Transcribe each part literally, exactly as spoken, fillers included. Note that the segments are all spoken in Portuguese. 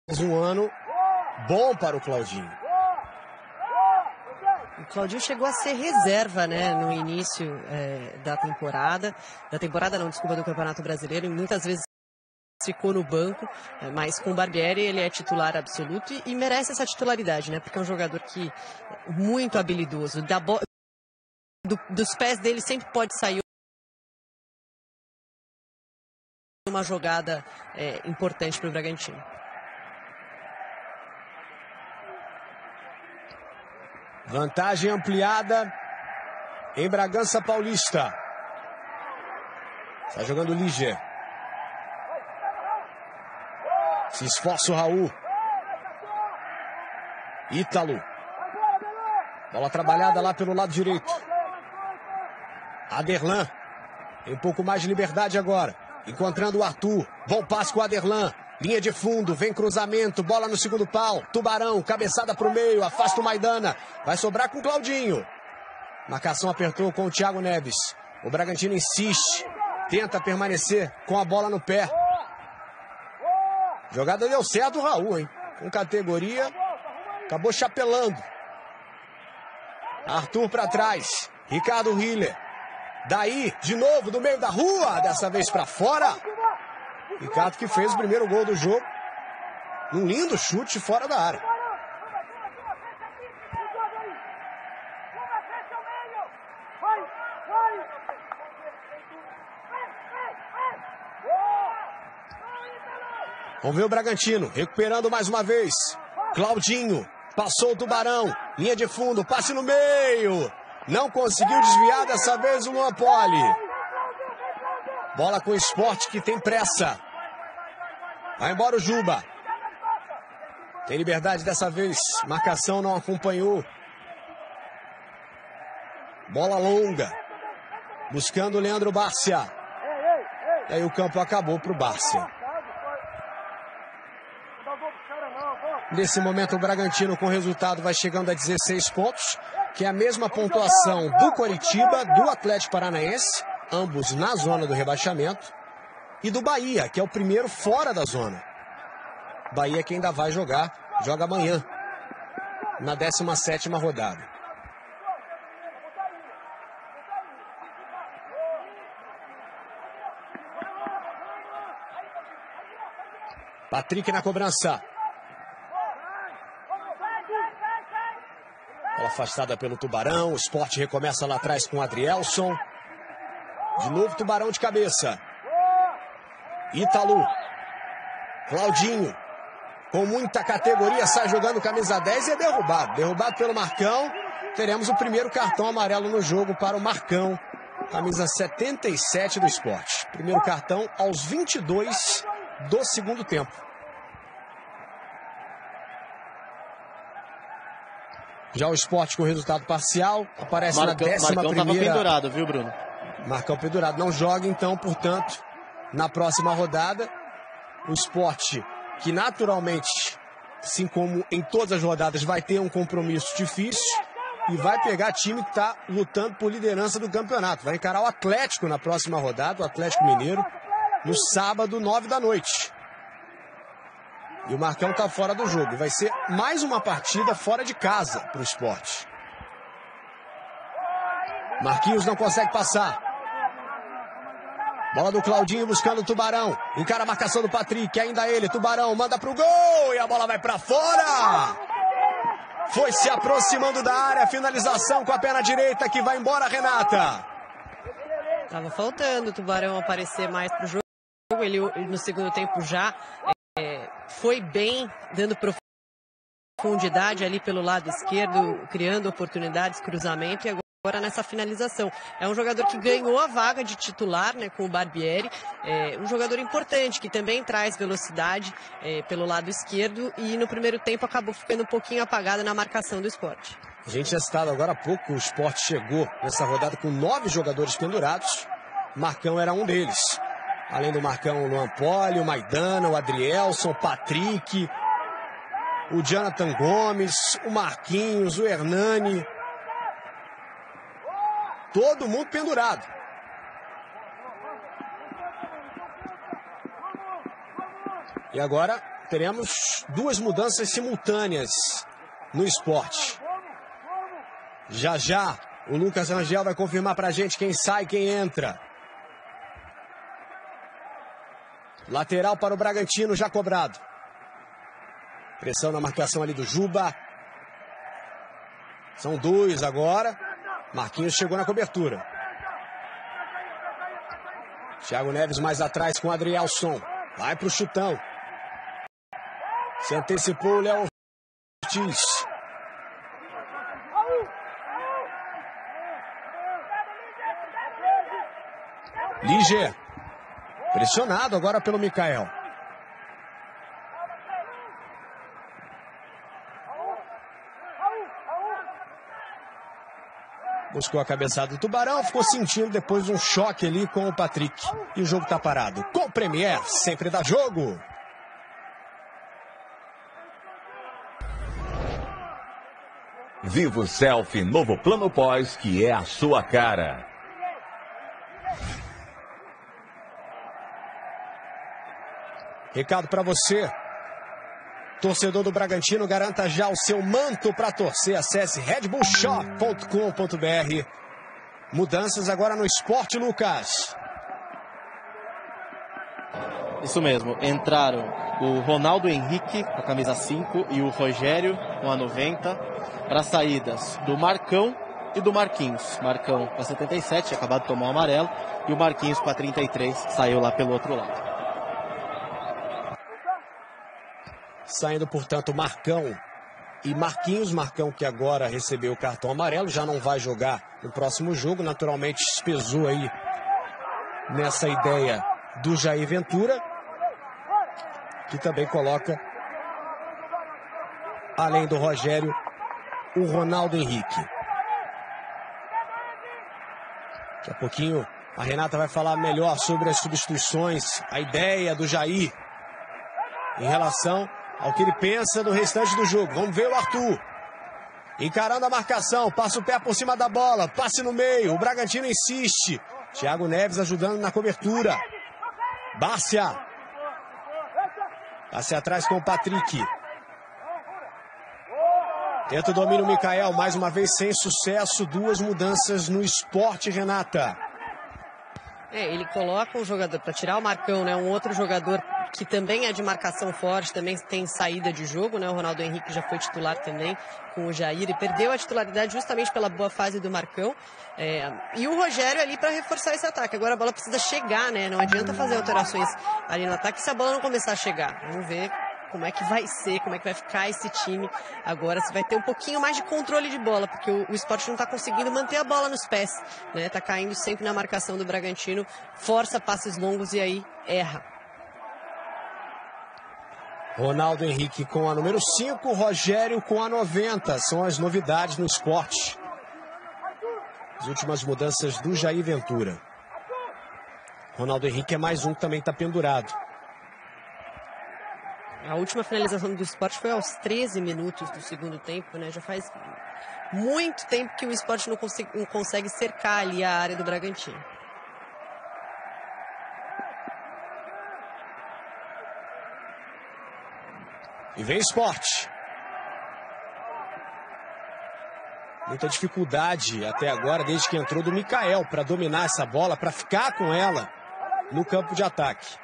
Um ano bom para o Claudinho. O Claudinho chegou a ser reserva, né, no início é, da temporada. Da temporada não, desculpa, do Campeonato Brasileiro. E muitas vezes ficou no banco, mas com o Barbieri ele é titular absoluto e, e merece essa titularidade, né? Porque é um jogador que é muito habilidoso. Da bo... do, dos pés dele sempre pode sair uma jogada é, importante para o Bragantino. Vantagem ampliada em Bragança Paulista. Está jogando Liger. Se esforça o Raul. Ítalo. Bola trabalhada lá pelo lado direito. Aderlan. Tem um pouco mais de liberdade agora. Encontrando o Arthur. Bom passe com o Aderlan. Linha de fundo, vem cruzamento, bola no segundo pau. Tubarão, cabeçada para o meio, afasta o Maidana. Vai sobrar com o Claudinho. Marcação apertou com o Thiago Neves. O Bragantino insiste, tenta permanecer com a bola no pé. Jogada deu certo o Raul, hein? Com categoria, acabou chapelando. Arthur para trás, Ricardo Hiller. Daí, de novo, do meio da rua, dessa vez para fora. Ricardo que fez o primeiro gol do jogo. Um lindo chute fora da área. Vamos ver o Bragantino recuperando mais uma vez. Claudinho passou o Tubarão. Linha de fundo, passe no meio. Não conseguiu desviar dessa vez o Luan Poli. Bola com o Sport que tem pressa. Vai embora o Juba. Tem liberdade dessa vez. Marcação não acompanhou. Bola longa. Buscando o Leandro Bárcia. E aí o campo acabou para o Bárcia. Nesse momento o Bragantino com resultado vai chegando a dezesseis pontos. Que é a mesma pontuação do Coritiba, do Atlético Paranaense. Ambos na zona do rebaixamento. E do Bahia, que é o primeiro fora da zona. Bahia que ainda vai jogar, joga amanhã, na décima sétima rodada. Patrick na cobrança. Bola afastada pelo Tubarão, o Sport recomeça lá atrás com o Adrielson. De novo Tubarão de cabeça. Ítalo. Claudinho. Com muita categoria, sai jogando camisa dez e é derrubado. Derrubado pelo Marcão. Teremos o primeiro cartão amarelo no jogo para o Marcão. Camisa setenta e sete do Sport. Primeiro cartão aos vinte e dois do segundo tempo. Já o Sport com resultado parcial. Aparece Marcão, na décima Marcão primeira. Marcão estava pendurado, viu, Bruno? Marcão pendurado. Não joga, então, portanto, na próxima rodada. O Sport, que naturalmente, assim como em todas as rodadas, vai ter um compromisso difícil e vai pegar time que está lutando por liderança do campeonato. Vai encarar o Atlético na próxima rodada, o Atlético Mineiro, no sábado, nove da noite. E o Marcão está fora do jogo. Vai ser mais uma partida fora de casa para o Sport. Marquinhos não consegue passar. Bola do Claudinho buscando o Tubarão. Encara a marcação do Patrick. Ainda ele, Tubarão, manda pro gol. E a bola vai para fora. Foi se aproximando da área. Finalização com a perna direita que vai embora, Renata. Tava faltando o Tubarão aparecer mais pro jogo. Ele no segundo tempo já é, foi bem, dando profundidade ali pelo lado esquerdo, criando oportunidades, cruzamento e agora Agora nessa finalização. É um jogador que ganhou a vaga de titular, né, com o Barbieri. É um jogador importante, que também traz velocidade é, pelo lado esquerdo e no primeiro tempo acabou ficando um pouquinho apagado na marcação do Sport. A gente tinha citado agora há pouco, o Sport chegou nessa rodada com nove jogadores pendurados. Marcão era um deles. Além do Marcão, o Luan Poli, o Maidana, o Adrielson, o Patrick, o Jonathan Gomes, o Marquinhos, o Hernani. Todo mundo pendurado. E agora teremos duas mudanças simultâneas no Sport. Já já o Lucas Rangel vai confirmar pra gente quem sai e quem entra. Lateral para o Bragantino, já cobrado. Pressão na marcação ali do Juba. São dois agora. Marquinhos chegou na cobertura. Thiago Neves mais atrás com o Adrielson. Vai pro chutão. Se antecipou o Léo Ortiz. Liger. Pressionado agora pelo Mikael. Buscou a cabeçada do Tubarão, ficou sentindo depois um choque ali com o Patrick. E o jogo tá parado. Com o Premier, sempre dá jogo. Vivo Selfie, novo plano pós, que é a sua cara. Recado para você, torcedor do Bragantino, garanta já o seu manto para torcer. Acesse red bull shop ponto com ponto br. Mudanças agora no Sport, Lucas. Isso mesmo, entraram o Ronaldo Henrique com a camisa cinco e o Rogério com a noventa para saídas do Marcão e do Marquinhos. Marcão com a setenta e sete, acabado de tomar o amarelo, e o Marquinhos com a trinta e três, saiu lá pelo outro lado. Saindo, portanto, Marcão e Marquinhos. Marcão que agora recebeu o cartão amarelo, já não vai jogar no próximo jogo. Naturalmente, pesou aí nessa ideia do Jair Ventura, que também coloca, além do Rogério, o Ronaldo Henrique. Daqui a pouquinho a Renata vai falar melhor sobre as substituições, a ideia do Jair em relação ao que ele pensa do restante do jogo. Vamos ver o Arthur encarando a marcação, passa o pé por cima da bola, passe no meio, o Bragantino insiste. Thiago Neves ajudando na cobertura. Bárcia. Passe atrás com o Patrick. Tenta o domínio o Mikael, mais uma vez sem sucesso. Duas mudanças no Sport, Renata. É, ele coloca um jogador para tirar o Marcão, né? Um outro jogador que também é de marcação forte, também tem saída de jogo, né? O Ronaldo Henrique já foi titular também com o Jair e perdeu a titularidade justamente pela boa fase do Marcão. É, e o Rogério ali para reforçar esse ataque. Agora a bola precisa chegar, né? Não adianta fazer alterações ali no ataque se a bola não começar a chegar. Vamos ver como é que vai ser, como é que vai ficar esse time agora, se vai ter um pouquinho mais de controle de bola, porque o, o Sport não está conseguindo manter a bola nos pés, né? Tá caindo sempre na marcação do Bragantino, força passes longos e aí erra. Ronaldo Henrique com a número cinco, Rogério com a noventa, são as novidades no Sport. As últimas mudanças do Jair Ventura. Ronaldo Henrique é mais um que também está pendurado. A última finalização do Sport foi aos treze minutos do segundo tempo, né? Já faz muito tempo que o Sport não consegue, não consegue cercar ali a área do Bragantino. E vem Sport. Muita dificuldade até agora, desde que entrou do Mikael, para dominar essa bola, para ficar com ela no campo de ataque.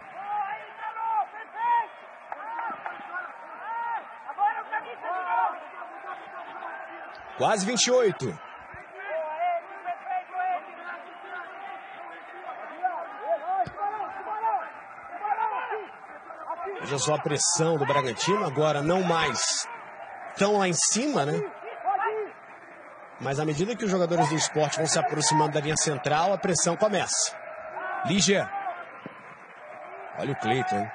Quase vinte e oito. Veja só a pressão do Bragantino, agora não mais tão lá em cima, né? Mas à medida que os jogadores do Sport vão se aproximando da linha central, a pressão começa. Liger. Olha o Cleiton, hein?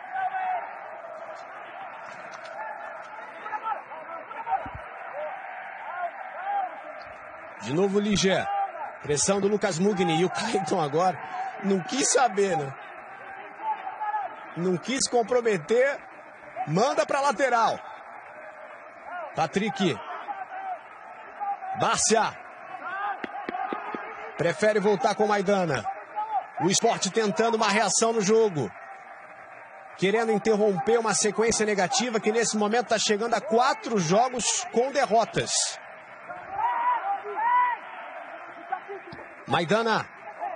De novo o Liger. Pressão do Lucas Mugni. E o Cleiton agora não quis saber, né? Não quis comprometer. Manda para lateral. Patrick. Bárcia. Prefere voltar com Maidana. O Sport tentando uma reação no jogo. querendo interromper uma sequência negativa que nesse momento está chegando a quatro jogos com derrotas. Maidana.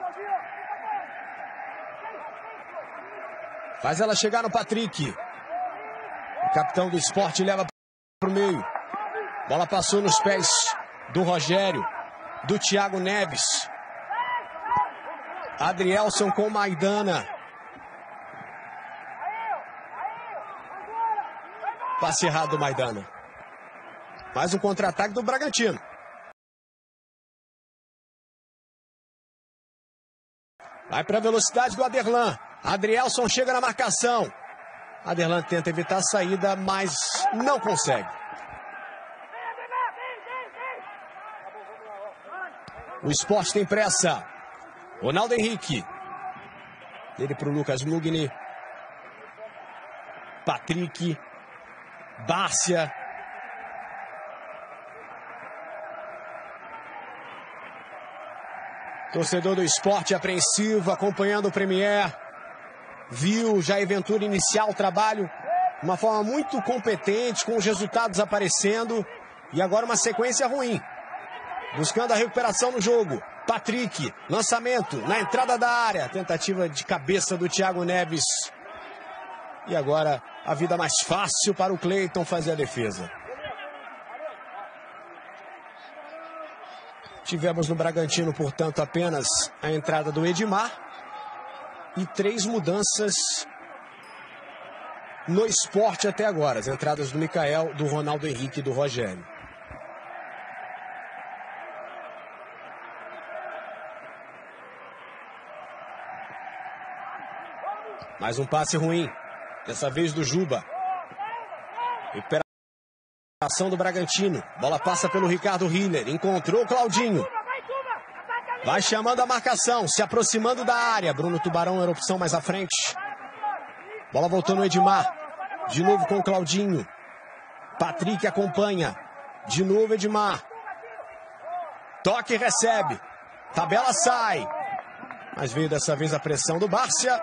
Faz ela chegar no Patrick. O capitão do Sport leva para o meio. Bola passou nos pés do Rogério, do Thiago Neves. Adrielson com Maidana. Passe errado do Maidana. Mais um contra-ataque do Bragantino. Vai para a velocidade do Aderlan. Adrielson chega na marcação. Aderlan tenta evitar a saída, mas não consegue. O Sport tem pressa. Ronaldo Henrique. Ele para o Lucas Mugni. Patrick. Bárcia. Torcedor do Sport apreensivo, acompanhando o Premier. Viu já a aventura inicial, o trabalho, de uma forma muito competente, com os resultados aparecendo. E agora uma sequência ruim. Buscando a recuperação no jogo. Patrick, lançamento na entrada da área. Tentativa de cabeça do Thiago Neves. E agora a vida mais fácil para o Cleiton fazer a defesa. Tivemos no Bragantino, portanto, apenas a entrada do Edmar. E três mudanças no Sport até agora. As entradas do Micael, do Ronaldo Henrique e do Rogério. Mais um passe ruim. Dessa vez do Juba. Recuperação do Bragantino. Bola passa pelo Ricardo Hiller. Encontrou o Claudinho. Vai chamando a marcação. Se aproximando da área. Bruno Tubarão era a opção mais à frente. Bola voltou no Edmar. De novo com o Claudinho. Patrick acompanha. De novo Edmar. Toque e recebe. Tabela sai. Mas veio dessa vez a pressão do Bárcia.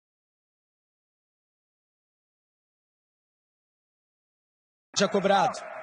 Já cobrado.